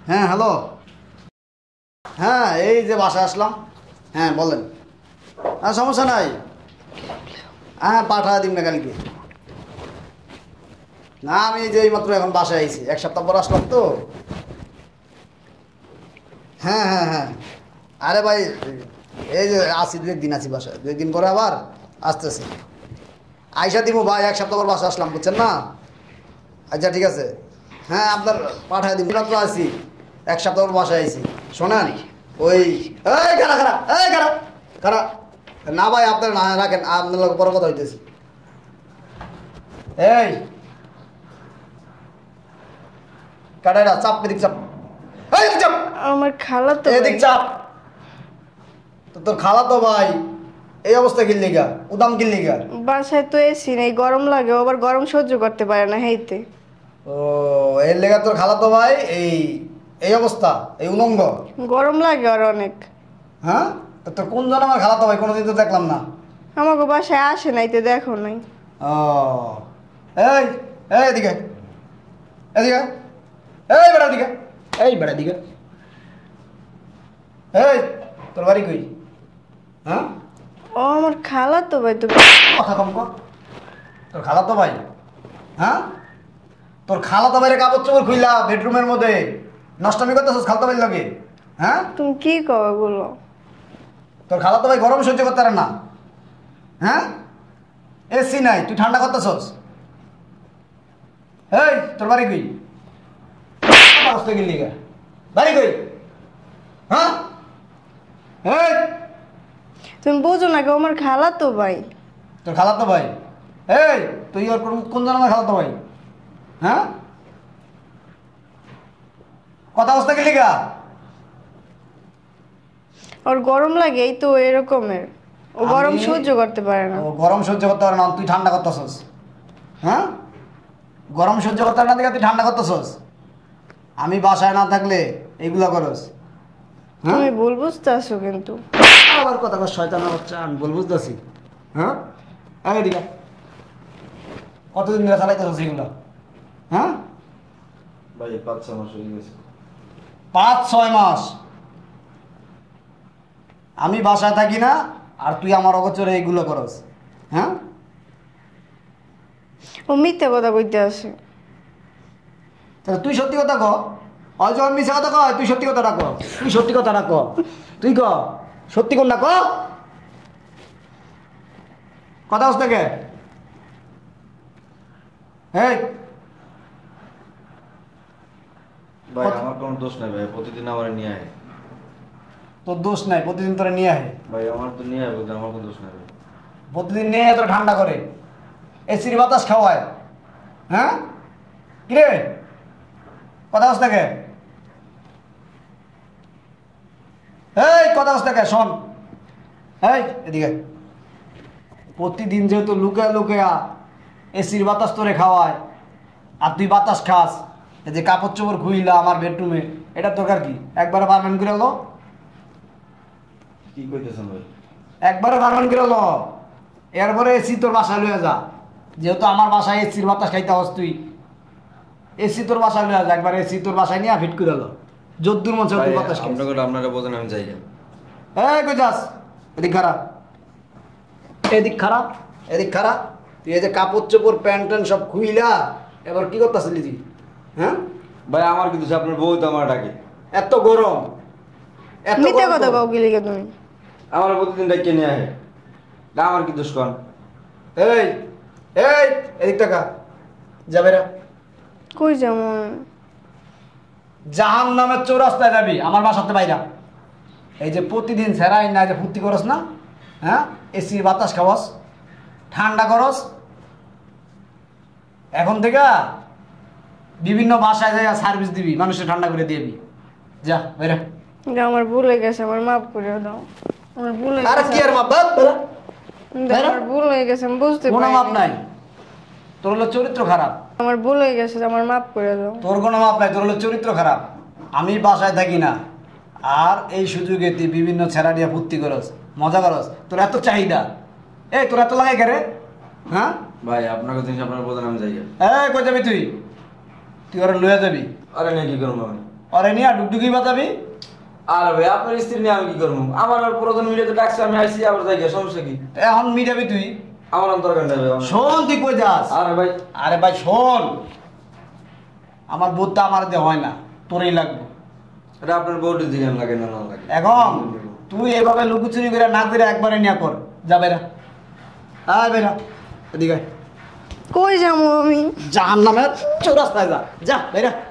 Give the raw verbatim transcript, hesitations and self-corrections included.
হ্যাঁ হ্যালো, হ্যাঁ এই যে বাসায় আসলাম। হ্যাঁ বলেন। হ্যাঁ সমস্যা নাই, হ্যাঁ পাঠা দিন না কালকে। না আমি যে এইমাত্র এখন বাসায় আইছি, এক সপ্তাহ পর আসলাম তো। হ্যাঁ হ্যাঁ হ্যাঁ, আরে ভাই এই যে আসি দু একদিন আছি বাসায়, দু একদিন পরে আবার আসতেছি। আইসা দিব ভাই, এক সপ্তাহ পর বাসায় আসলাম বুঝছেন না। আচ্ছা ঠিক আছে, হ্যাঁ আপনার পাঠায় দিব। মাত্র আছি, এক সপ্তাহ পর বাসায় আইছি। শোনেন ওই এই খারা খারা এই খারা খারা না ভাই আপনার না রাখেন, আপনার লোক বড় কথা হইতেছে। এই কাটাইরা চাপ, এদিক চাপ, এই চাপ। আমার খালা তো এদিক চাপ। তো তোর খালা তো ভাই এই অবস্থা কিনলি গা, উদাম কিনলি গা। বাসায় তো এসি নেই, গরম লাগে, আবার গরম সহ্য করতে পারে না হেইতে। ও এর লেগা তোর খালা তো ভাই এই এই অবস্থা, এই উলঙ্গ। গরম লাগে আর অনেক। হ্যাঁ তো তোর কোন জন আমার খালা তো ভাই, কোনোদিন তো দেখলাম না। আমাকে বাসায় আসে নাই তো দেখো নাই। ও এই এই এদিকে এদিকে, এই বেড়া দিকে, এই বেড়া দিকে। এই তোর বাড়ি কই? হ্যাঁ ও আমার খালা তো ভাই। তো কথা কম কর। তোর খালা তো ভাই, হ্যাঁ তোর খালা তো ভাইয়ের কাপড় চোপড় খুইলা বেডরুমের মধ্যে নষ্টমি করতেছিস খালতো ভাইয়ের লগে। হ্যাঁ তুমি কি কও এগুলো? তোর খালা তো ভাই গরম সহ্য করতে পারে না। হ্যাঁ এসি নাই, তুই ঠান্ডা করতেছস। এই তোর বাড়ি কই? অবস্থা গেলি গা, বাড়ি কই? হ্যাঁ এই তুমি বোঝো না, কেউ আমার খালা তো ভাই। তোর খালা তো ভাই, এই তুই ওর কোন জন আমার খালা তো ভাই? হ্যাঁ কথা অবস্থা গেলি গা। ওর গরম লাগে, এই তো এরকমের। ও গরম সহ্য করতে পারে না। ও গরম সহ্য করতে পারে না, তুই ঠান্ডা করতেছস। হ্যাঁ গরম সহ্য করতে পারে না দেখে তুই ঠান্ডা করতেছস। আমি বাসায় না থাকলে এইগুলা করস। তুমি ভুল বুঝতেছো কিন্তু। আবার কথা কর শয়তানের বাচ্চা, আমি ভুল বুঝতেছি। হ্যাঁ এই দিকে কতদিন ধরে চালাইতেছস এগুলা? হ্যাঁ ভাই পাঁচ ছয় মাস হয়ে গেছে। পাঁচ ছয় মাস আমি বাসায় থাকি না, আর তুই আমার অগোচরে এইগুলো করস। হ্যাঁ ও মিথ্যা কথা কইতে আসে। তাহলে তুই সত্যি কথা ক। ওই যখন মিশা কথা কয় তুই সত্যি কথাটা ক, তুই সত্যি কথাটা ক, তুই ক সত্যি কোনটা ক। কথা হচ্ছে কে? এই ভাই আমার কোনো দোষ নাই ভাই, প্রতিদিন আমার নিয়ে আয়। তোর দোষ নাই, প্রতিদিন তোরা নিয়ে আহে। ভাই আমার তো নিয়ে আয়, আমার কোনো দোষ নাই ভাই। প্রতিদিন নিয়ে তোরা ঠান্ডা করে, এসির বাতাস খাওয়ায়। হ্যাঁ কিরে কথা হচ্ছে কে? এই কথা হচ্ছে কে? শোন এই এদিকে, প্রতিদিন যেহেতু লুকে লুকেয়া এসির বাতাস তোরে খাওয়ায়, আর তুই বাতাস খাস, এই যে কাপড় চোপড় খুইলা আমার বেডরুমে, এটা দরকার কি? একবারে পারমেন্ট করে লো। কি কইতেছেন ভাই? একবারে পারমেন্ট করে লো, এরপরে এসি তোর বাসায় লইয়া যা। যেহেতু আমার বাসায় এসির বাতাস খাইতে হস তুই, এসি তোর বাসায় লইয়া যা। একবার এসি তোর বাসায় নিয়ে ফিট করে লো, যদ্দুর মন তুই বাতাস খাই। আপনাকে আপনারা বোঝেন, আমি যাই। এই কই যাস? এদিক খারাপ, এদিক খারাপ, এদিক খারাপ। তুই এই যে কাপড় চোপড় প্যান্ট ট্যান্ট সব খুইলা এবার কি করতেছিলি তুই? হ্যাঁ ভাই আমার কিন্তু আপনার বউ তো আমার ডাকে। এত গরম, এত মিথ্যা কথা গরম। কও কি লিখে তুমি? আমার প্রতিদিন ডাকে নিয়ে আয়, না আমার কি দোষ কন? এই এই এদিক টাকা যাবে না। কই যেমন জাহান নামের চৌরাস্তায় যাবি, আমার বাসাতে বাইরা। এই যে প্রতিদিন সেরাই না যে ফুর্তি করস না, হ্যাঁ এসির বাতাস খাওয়াস, ঠান্ডা করস, এখন থেকে বিভিন্ন বাসায় যাই সার্ভিস দিবি, মানুষের ঠান্ডা করে দিবি। যা বাইরা। আমার ভুল হয়ে গেছে, আমার মাফ করে দাও। আমার ভুল হয়ে আরে গেছে। কি আর মাপ বাপ বেরা, আমার ভুল হয়ে গেছে, আমি বুঝতে কোনো মাপ পারিনি। নাই। তোর হলো চরিত্র খারাপ। আমার ভুল হয়ে গেছে, আমার মাফ করে দাও। তোর কোনো মাপ নাই, তোর হলো চরিত্র খারাপ। আমি বাসায় থাকি না, আর এই সুযোগে তুই বিভিন্ন ছেড়া দিয়ে ফুর্তি করস, মজা করস। তোর এত চাহিদা, এই তোর এত লাগে কে রে? হ্যাঁ ভাই আপনাকে জিনিস আপনারা বোঝেন, আমি যাই। এই কই যাবি তুই? তুই ওরা লইয়া যাবি। আরে নেই কি করবো আমি? আরে নিয়া ডুগডুগি বাজাবি আর ভাই আপনার স্ত্রী নিয়ে আমি কি করবো আমার আর প্রয়োজন মিডিয়াতে ডাকছে আমি আইসি আবার যাই গিয়া, সমস্যা কি? এখন মিটাবি তুই আমার অন্তর কান্ডা ভাই শোন তুই কই যাস আরে ভাই আরে ভাই শোন আমার বুদ্ধা আমার দিয়ে হয় না তোরই লাগবে এটা আপনার বউটির জিগান লাগে না না লাগে এখন তুই এভাবে লুকোচুরি করে না করে একবারে নিয়া কর যা বেরা আয় বেরা এদিকে কই যাবো আমি? জাহান্নামের চৌরাস্তায় যা যা বেরা